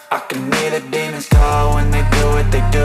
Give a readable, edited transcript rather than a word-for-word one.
I can hear the demons call when they do what they do.